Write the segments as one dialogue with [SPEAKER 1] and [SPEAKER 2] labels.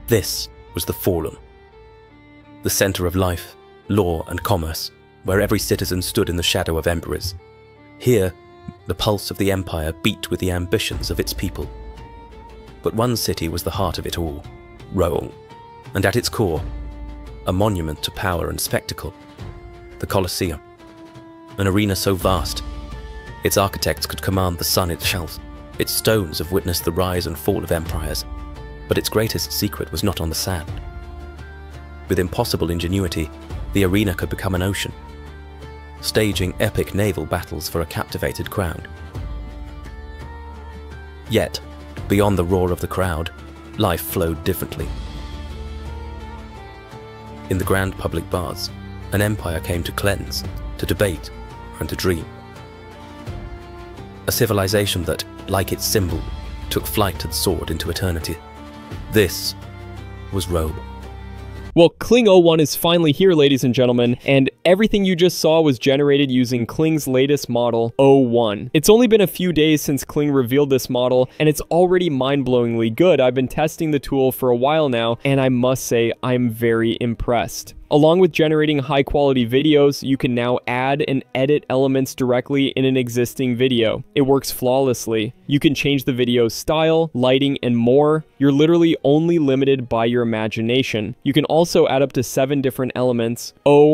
[SPEAKER 1] This was the Forum, the center of life, law and commerce, where every citizen stood in the shadow of emperors. Here, the pulse of the empire beat with the ambitions of its people. But one city was the heart of it all, Rome, and at its core, a monument to power and spectacle, the Colosseum, an arena so vast, its architects could command the sun itself. Its stones have witnessed the rise and fall of empires, but its greatest secret was not on the sand. With impossible ingenuity, the arena could become an ocean, staging epic naval battles for a captivated crowd. Yet, beyond the roar of the crowd, life flowed differently. In the grand public baths, an empire came to cleanse, to debate, and to dream. A civilization that, like its symbol, took flight and soared into eternity. This was Rome.
[SPEAKER 2] Well, Kling O1 is finally here, ladies and gentlemen, and everything you just saw was generated using Kling's latest model, O1. It's only been a few days since Kling revealed this model, and it's already mind-blowingly good. I've been testing the tool for a while now, and I must say, I'm very impressed. Along with generating high-quality videos, you can now add and edit elements directly in an existing video. It works flawlessly. You can change the video's style, lighting, and more. You're literally only limited by your imagination. You can also add up to 7 different elements.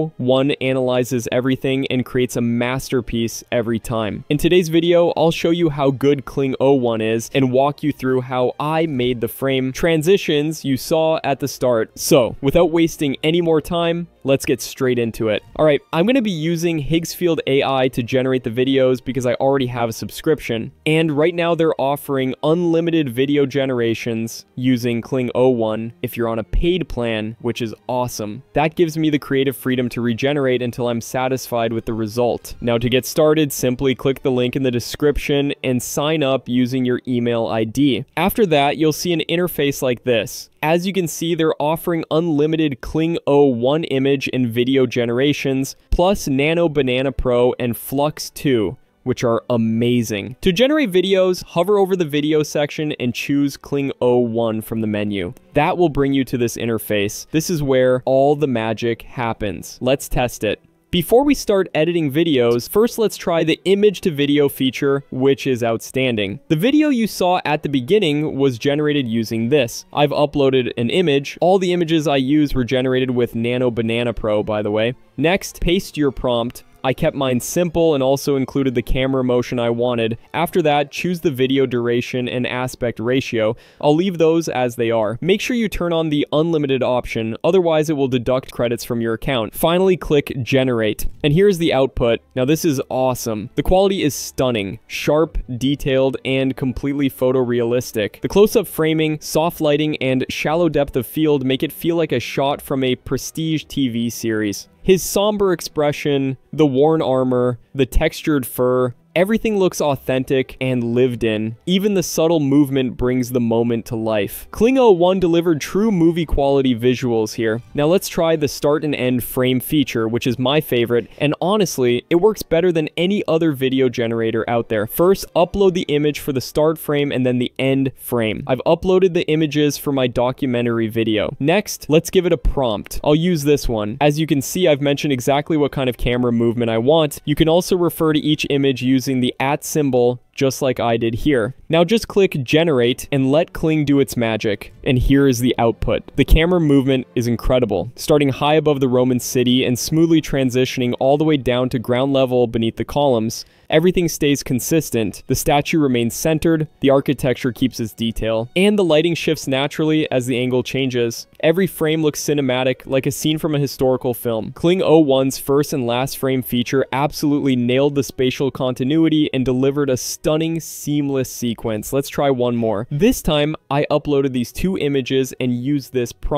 [SPEAKER 2] O1 analyzes everything and creates a masterpiece every time. In today's video, I'll show you how good Kling O1 is and walk you through how I made the frame transitions you saw at the start. So, without wasting any more time, let's get straight into it. Alright, I'm going to be using Higgsfield AI to generate the videos because I already have a subscription. And right now they're offering unlimited video generations using Kling O1 if you're on a paid plan, which is awesome. That gives me the creative freedom to regenerate until I'm satisfied with the result. Now to get started, simply click the link in the description and sign up using your email ID. After that, you'll see an interface like this. As you can see, they're offering unlimited Kling O1 image and video generations, plus Nano Banana Pro and Flux 2, which are amazing. To generate videos, hover over the video section and choose Kling O1 from the menu. That will bring you to this interface. This is where all the magic happens. Let's test it. Before we start editing videos, first let's try the image to video feature, which is outstanding. The video you saw at the beginning was generated using this. I've uploaded an image. All the images I used were generated with Nano Banana Pro, by the way. Next, paste your prompt. I kept mine simple and also included the camera motion I wanted. After that, choose the video duration and aspect ratio. I'll leave those as they are. Make sure you turn on the unlimited option, otherwise it will deduct credits from your account. Finally, click generate. And here's the output. Now this is awesome. The quality is stunning, sharp, detailed, and completely photorealistic. The close-up framing, soft lighting, and shallow depth of field make it feel like a shot from a prestige TV series. His somber expression, the worn armor, the textured fur, everything looks authentic and lived in. Even the subtle movement brings the moment to life. Kling O1 delivered true movie quality visuals here. Now let's try the start and end frame feature, which is my favorite, and honestly, it works better than any other video generator out there. First, upload the image for the start frame and then the end frame. I've uploaded the images for my documentary video. Next, let's give it a prompt. I'll use this one. As you can see, I've mentioned exactly what kind of camera movement I want. You can also refer to each image using the @ symbol, just like I did here. Now just click generate and let Kling do its magic. And here is the output. The camera movement is incredible, starting high above the Roman city and smoothly transitioning all the way down to ground level beneath the columns. Everything stays consistent, the statue remains centered, the architecture keeps its detail, and the lighting shifts naturally as the angle changes. Every frame looks cinematic, like a scene from a historical film. Kling O1's first and last frame feature absolutely nailed the spatial continuity and delivered a stunning, seamless sequence. Let's try one more. This time, I uploaded these 2 images and used this prompt.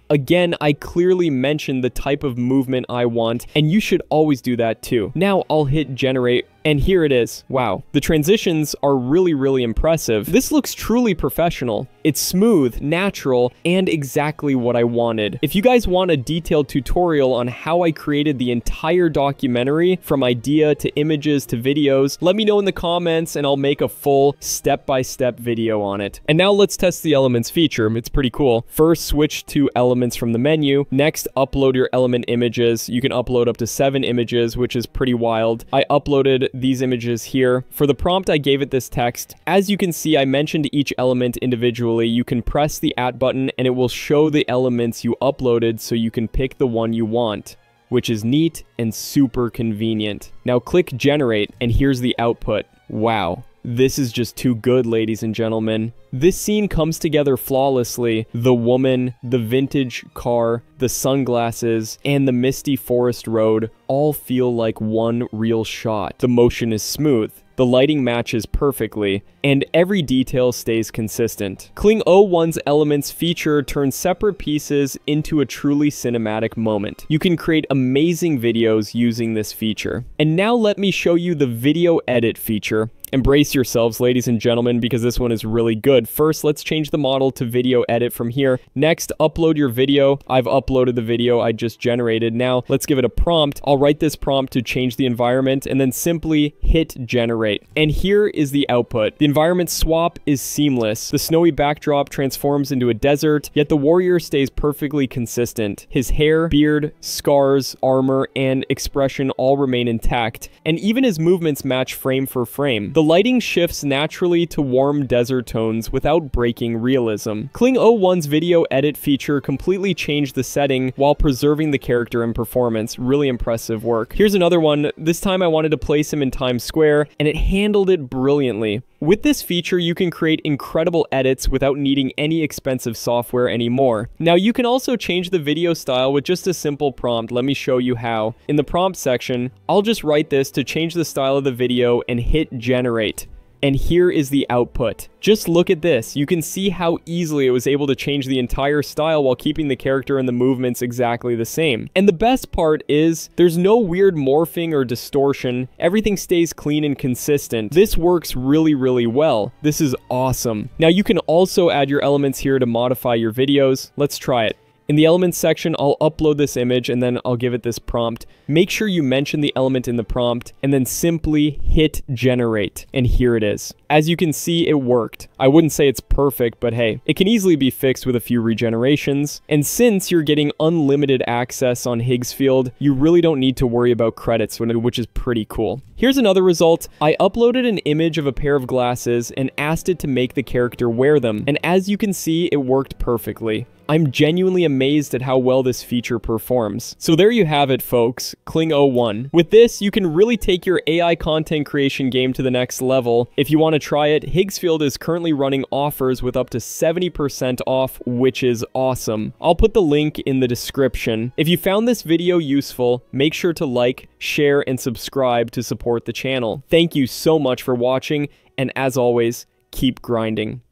[SPEAKER 2] Again, I clearly mentioned the type of movement I want, and you should always do that too. Now I'll hit generate, and here it is. Wow. The transitions are really impressive. This looks truly professional. It's smooth, natural, and exactly what I wanted. If you guys want a detailed tutorial on how I created the entire documentary, from idea to images to videos, let me know in the comments and I'll make a full step-by-step video on it. And now let's test the elements feature. It's pretty cool. First, switch to elements from the menu. Next, upload your element images. You can upload up to 7 images, which is pretty wild. I uploaded these images here. For the prompt, I gave it this text. As you can see, I mentioned each element individually. You can press the @ button and it will show the elements you uploaded so you can pick the one you want, which is neat and super convenient. Now click generate and here's the output. Wow. This is just too good, ladies and gentlemen. This scene comes together flawlessly. The woman, the vintage car, the sunglasses, and the misty forest road all feel like one real shot. The motion is smooth. The lighting matches perfectly, and every detail stays consistent. Kling O1's elements feature turns separate pieces into a truly cinematic moment. You can create amazing videos using this feature. And now let me show you the video edit feature. Embrace yourselves, ladies and gentlemen, because this one is really good. First, let's change the model to video edit from here. Next, upload your video. I've uploaded the video I just generated. Now, let's give it a prompt. I'll write this prompt to change the environment and then simply hit generate. And here is the output. The environment swap is seamless. The snowy backdrop transforms into a desert, yet the warrior stays perfectly consistent. His hair, beard, scars, armor, and expression all remain intact, and even his movements match frame for frame. The lighting shifts naturally to warm desert tones without breaking realism. Kling O1's video edit feature completely changed the setting while preserving the character and performance. Really impressive work. Here's another one. This time I wanted to place him in Times Square, and it handled it brilliantly. With this feature, you can create incredible edits without needing any expensive software anymore. Now, you can also change the video style with just a simple prompt. Let me show you how. In the prompt section, I'll just write this to change the style of the video and hit generate. And here is the output. Just look at this. You can see how easily it was able to change the entire style while keeping the character and the movements exactly the same. And the best part is there's no weird morphing or distortion. Everything stays clean and consistent. This works really well. This is awesome. Now you can also add your elements here to modify your videos. Let's try it. In the elements section, I'll upload this image and then I'll give it this prompt. Make sure you mention the element in the prompt and then simply hit generate. And here it is. As you can see, it worked. I wouldn't say it's perfect, but hey, it can easily be fixed with a few regenerations. And since you're getting unlimited access on Higgsfield, you really don't need to worry about credits, which is pretty cool. Here's another result. I uploaded an image of a pair of glasses and asked it to make the character wear them. And as you can see, it worked perfectly. I'm genuinely amazed at how well this feature performs. So there you have it, folks, Kling O1. With this, you can really take your AI content creation game to the next level. If you want to try it, Higgsfield is currently running offers with up to 70% off, which is awesome. I'll put the link in the description. If you found this video useful, make sure to like, share, and subscribe to support the channel. Thank you so much for watching, and as always, keep grinding.